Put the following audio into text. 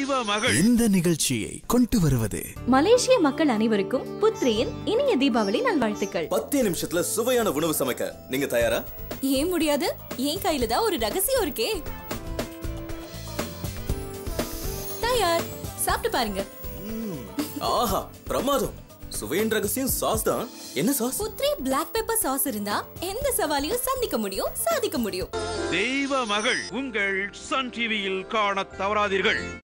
தெய்வ மகள். இந்த நிகழ்ச்சியை கொண்டு வருவது மலேசிய மக்கள் அனைவருக்கும் புத்ரியின் இனிய தீபாவளி நல்வாழ்த்துக்கள். 10 நிமிஷத்துல சுவையான உணவு சமைக்க நீங்க தயாரா? ஏன் முடியாது? என் கையில தான் ஒரு ரகசியம் இருக்கே. தயார், சாப்பிட்டு பாருங்க. ஆஹா, பிரமாதம். சுவையின் ரகசியம் சாஸ் தான். என்ன சாஸ்? புத்ரி பிளாக் பெப்பர் சாஸ் இருந்தா எந்த சவாலையும் சந்திக்க முடியும், சாதிக்க முடியும். தெய்வ மகள் உங்கள் சன் டிவியில் காண தவறாதீர்கள்.